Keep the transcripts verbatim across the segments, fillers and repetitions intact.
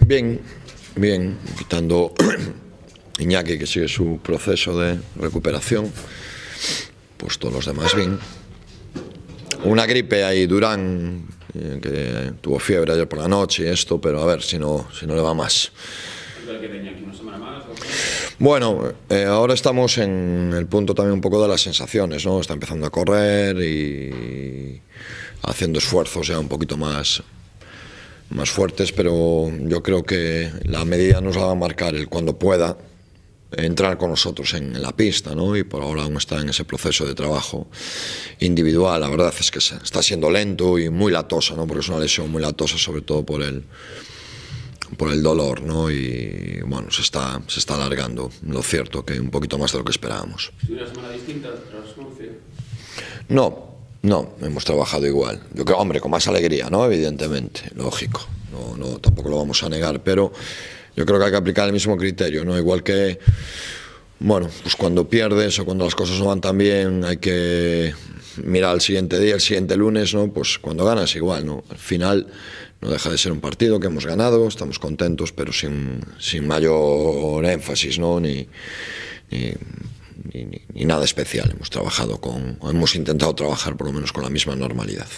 Bien, bien, quitando Iñaki, que sigue su proceso de recuperación, pues todos los demás bien. Una gripe ahí, Durán, que tuvo fiebre ayer por la noche y esto, pero a ver si no, si no le va más. Bueno, eh, ahora estamos en el punto también un poco de las sensaciones, ¿no? Está empezando a correr y haciendo esfuerzos ya un poquito más, más fuertes, pero yo creo que la medida nos la va a marcar el cuando pueda entrar con nosotros en la pista, ¿no? Y por ahora aún está en ese proceso de trabajo individual. La verdad es que está siendo lento y muy latosa, ¿no? Porque es una lesión muy latosa, sobre todo por el por el dolor, ¿no? Y bueno, se está, se está alargando, lo cierto, que un poquito más de lo que esperábamos. ¿Es una semana distinta tras Murcia? No, no, hemos trabajado igual. Yo creo, hombre, con más alegría, ¿no? Evidentemente, lógico, no, no, tampoco lo vamos a negar, pero yo creo que hay que aplicar el mismo criterio, ¿no? Igual que, bueno, pues cuando pierdes o cuando las cosas no van tan bien, hay que mirar al siguiente día, el siguiente lunes, ¿no? Pues cuando ganas igual, ¿no? Al final no deja de ser un partido que hemos ganado, estamos contentos, pero sin, sin mayor énfasis, ¿no? Ni, ni, ni, ni nada especial. Hemos trabajado con, hemos intentado trabajar por lo menos con la misma normalidad.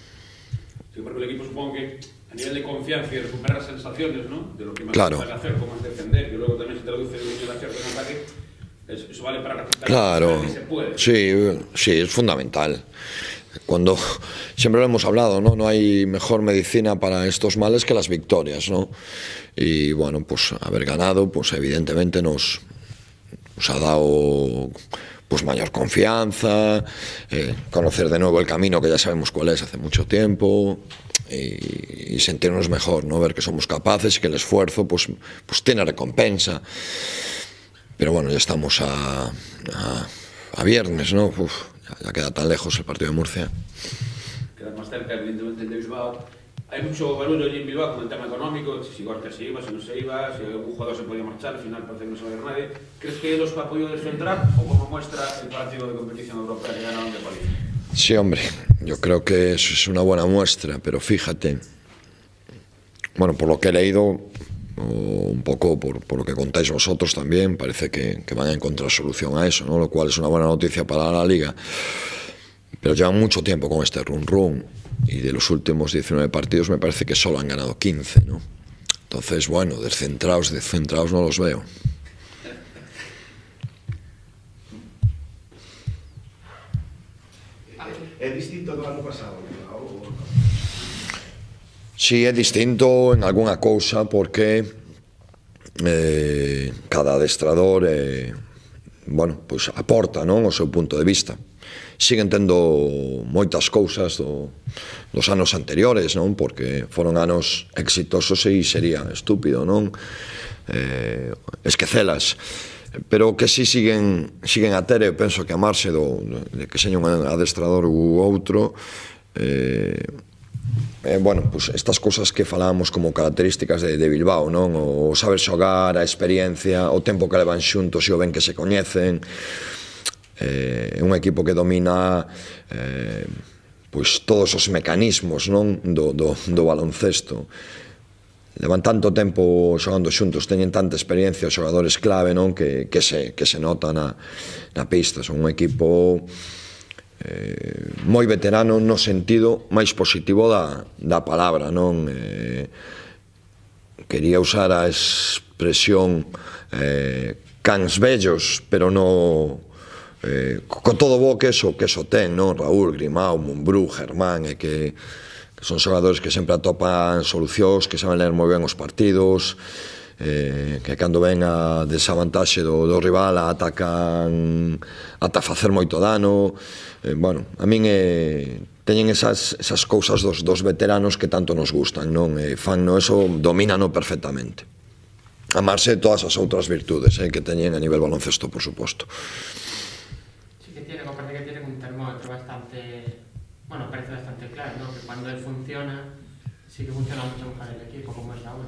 Sí, porque el equipo supongo que a nivel de confianza y recuperar sensaciones, ¿no? De lo que más claro. sabe hacer, cómo es defender, que luego también se traduce en el acierto en ataque, eso vale para recuperar. Claro, que se puede. Sí, sí, es fundamental. Cuando siempre lo hemos hablado, ¿no? No hay mejor medicina para estos males que las victorias, ¿no? Y bueno, pues haber ganado, pues evidentemente nos, nos ha dado pues mayor confianza, eh, conocer de nuevo el camino que ya sabemos cuál es hace mucho tiempo y, y sentirnos mejor, ¿no? Ver que somos capaces y que el esfuerzo pues, pues tiene recompensa. Pero bueno, ya estamos a, a, a viernes, ¿no? Uf, ya, ya queda tan lejos el partido de Murcia. Quedas más cerca, evidentemente, el de Bilbao. Hay mucho barullo allí en Bilbao con el tema económico, si Gorka se iba, si no se iba, si algún jugador se podía marchar, al final parece que no se va a ir nadie. ¿Crees que los va a poder descentrar o como muestra el partido de competición europea que ganaron de París? Sí, hombre, yo creo que eso es una buena muestra, pero fíjate, bueno, por lo que he leído, o un poco por, por lo que contáis vosotros también, parece que, que van a encontrar solución a eso, ¿no? Lo cual es una buena noticia para la Liga. Pero llevan mucho tiempo con este run run y de los últimos diecinueve partidos me parece que solo han ganado quince, ¿no? Entonces, bueno, descentrados, descentrados no los veo. ¿Es distinto do ano pasado? Sí, é distinto en algunha cousa porque eh, cada adestrador eh, bueno, pues aporta, non, o seu punto de vista. Siguen tendo moitas cousas do, dos anos anteriores, non? Porque foron anos exitosos e sería estúpido, non? Eh, esquecelas. Pero que si siguen, siguen a ter, eu penso que amarse do, de que seña un adestrador ou outro, eh, eh, bueno, pues estas cousas que falábamos como características de, de Bilbao, non? O saber xogar, a experiencia, o tempo que levan xuntos e o ben que se coñecen, é eh, un equipo que domina eh, pues todos os mecanismos, non? Do, do, do baloncesto. Levan tanto tempo xogando xuntos, teñen tanta experiencia os xogadores clave, non? Que, que, se, que se nota na, na pista. Son un equipo eh, moi veterano no sentido máis positivo da, da palabra, non? Eh, quería usar a expresión eh, cans vellos, pero no eh, con todo bo que eso, que eso ten, non? Raúl, Grimao, Mumbrú, Germán, e que son xogadores que sempre atopan solucións, que saben ler moi ben os partidos, eh, que cando ven a desavantaxe do, do rival atacan ata facer moito dano. Eh, bueno, a min eh, teñen esas, esas cousas dos, dos veteranos que tanto nos gustan, non? E fan no eso, domínano perfectamente. Amarse todas as outras virtudes eh, que teñen a nivel baloncesto, por suposto. Sí que tienen, aparte que tienen un termómetro bastante... Bueno, parece bastante claro, ¿no? Que cuando él funciona, sí que funciona mucho mejor el equipo, como es Raúl.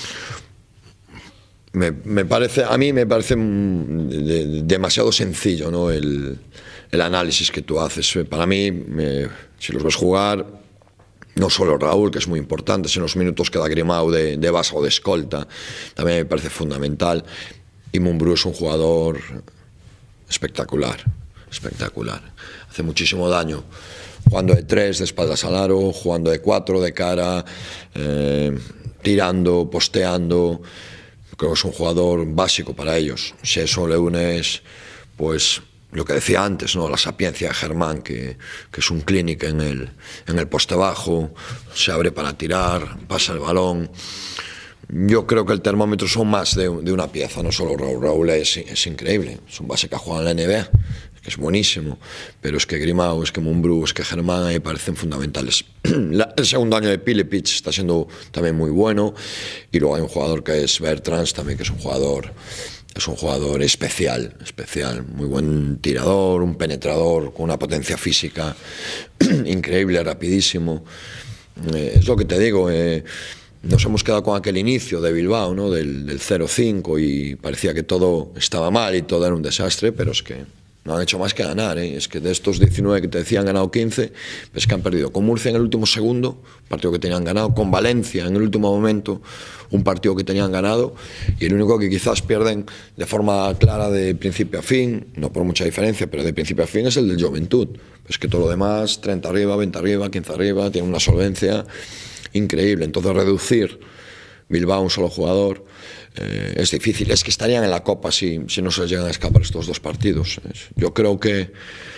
Me, me parece, a mí me parece de, demasiado sencillo, ¿no? el, el análisis que tú haces. Para mí, me, si los ves jugar, no solo Raúl, que es muy importante, sino los minutos que da Grimao de, de base o de escolta, también me parece fundamental. Y Mumbrú es un jugador espectacular, espectacular. Hace muchísimo daño jugando de tres, de espaldas al aro, jugando de cuatro, de cara, eh, tirando, posteando. Creo que es un jugador básico para ellos. Si eso le unes, pues, lo que decía antes, ¿no? La sapiencia de Germán, que, que es un clínico en el, en el poste bajo, se abre para tirar, pasa el balón. Yo creo que el termómetro son más de, de una pieza, no solo Raúl. Raúl es, es increíble, es un base que ha jugado en la N B A, que es buenísimo, pero es que Grimao, es que Mumbrú, es que Germán me parecen fundamentales. La, el segundo año de Pilipic está siendo también muy bueno, y luego hay un jugador que es Bertrands también, que es un jugador, es un jugador especial, especial, muy buen tirador, un penetrador con una potencia física increíble, rapidísimo. Eh, es lo que te digo, eh, nos hemos quedado con aquel inicio de Bilbao, ¿no? del, del cero cinco, y parecía que todo estaba mal y todo era un desastre, pero es que no han hecho más que ganar, ¿eh? Es que de estos diecinueve que te decían han ganado quince, es que han perdido con Murcia en el último segundo, partido que tenían ganado, con Valencia en el último momento, un partido que tenían ganado, y el único que quizás pierden de forma clara de principio a fin, no por mucha diferencia, pero de principio a fin, es el del Juventud. Es que todo lo demás, treinta arriba, veinte arriba, quince arriba, tiene una solvencia increíble. Entonces reducir Bilbao a un solo jugador eh, es difícil. Es que estarían en la Copa si, si no se les llegan a escapar estos dos partidos. Yo creo que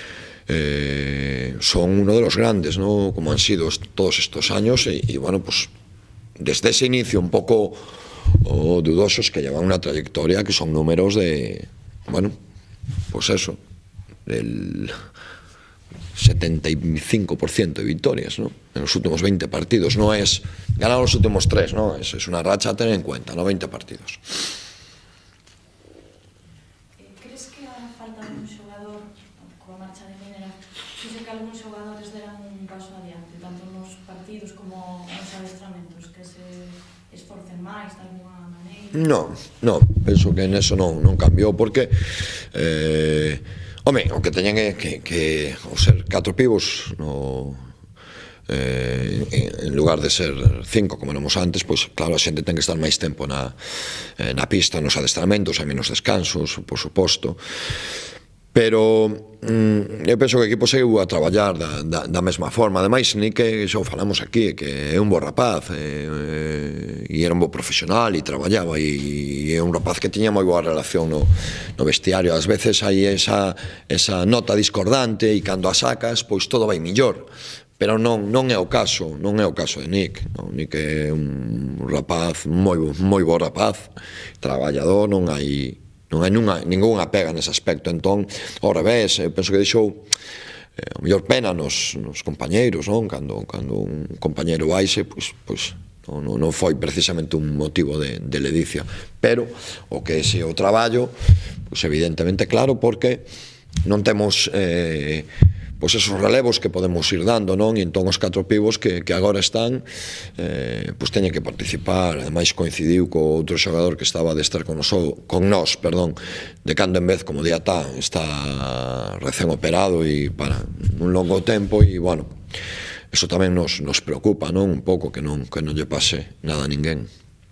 eh, son uno de los grandes, ¿no? Como han sido todos estos años, y, y bueno, pues desde ese inicio un poco oh, dudosos, que llevan una trayectoria que son números de, bueno, pues eso, del setenta y cinco por ciento de victorias, ¿no? En los últimos veinte partidos. No es ganar los últimos tres, ¿no? Es, es una racha a tener en cuenta, no veinte partidos. Crees que a falta de un xogador coa marcha de Minera, fixo que algúns xogadores deran un paso adiante, tanto nos partidos como nos adestramentos, que se esforcen máis de alguna maneira? No, no, penso que en eso non, non cambiou, porque eh, home, o que teñen é que, que ao ser catro pivos no, eh, en lugar de ser cinco como éramos antes, pois claro, a xente ten que estar máis tempo na, eh, na pista, nos adestramentos, hai menos descansos, por suposto, pero mm, eu penso que o equipo seguiu a traballar da, da, da mesma forma. Ademais, ni que xo falamos aquí, que é un bo rapaz, eh, e era un bo profesional e traballaba, e, e é un rapaz que tiña moi boa relación no, no vestiario. Ás veces hai esa, esa nota discordante, e cando a sacas, pois todo vai millor, pero non, non é o caso, non é o caso de Nick. Non, Nick é un rapaz moi, moi bo rapaz, traballador, non hai non hai nunha, ningunha pega nese aspecto. Entón, ao revés, eu penso que deixou eh, o mellor pena nos, nos compañeiros, non? Cando, cando un compañeiro baixe, pois, pois non, non foi precisamente un motivo de, de ledicia, pero o que é ese o traballo, pois evidentemente claro, porque non temos eh, pois esos relevos que podemos ir dando, non? E entón os catro pivos que, que agora están eh, pois teñen que participar. Ademais coincidiu co outro xogador que estaba de estar con nos, con nós, perdón, de cando en vez, como Diatá, está recén operado e para un longo tempo, e bueno, eso tamén nos, nos preocupa, non? Un pouco que non, que non lle pase nada a ninguén.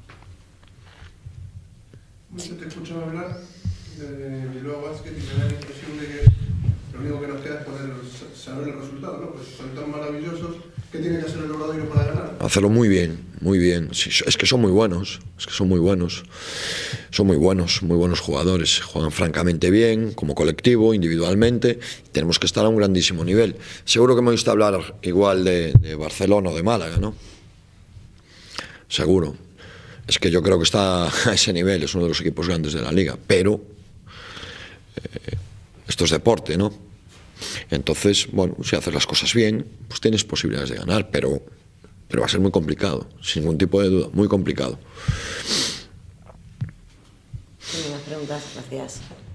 Mucho te escuchaba hablar de Bilbao Basket y me da la impresión de que lo único que nos queda es poder saber el resultado, ¿no? Pues son tan maravillosos, ¿qué tiene que hacer el Obradoiro para ganar? Hacerlo muy bien, muy bien. Sí, es que son muy buenos, es que son muy buenos. Son muy buenos, muy buenos jugadores. Juegan francamente bien, como colectivo, individualmente. Tenemos que estar a un grandísimo nivel. Seguro que me oíste hablar igual de, de Barcelona o de Málaga, ¿no? Seguro. Es que yo creo que está a ese nivel, es uno de los equipos grandes de la liga, pero eh, esto es deporte, ¿no? Entonces, bueno, si haces las cosas bien, pues tienes posibilidades de ganar, pero, pero va a ser muy complicado, sin ningún tipo de duda, muy complicado. Sin más preguntas, gracias.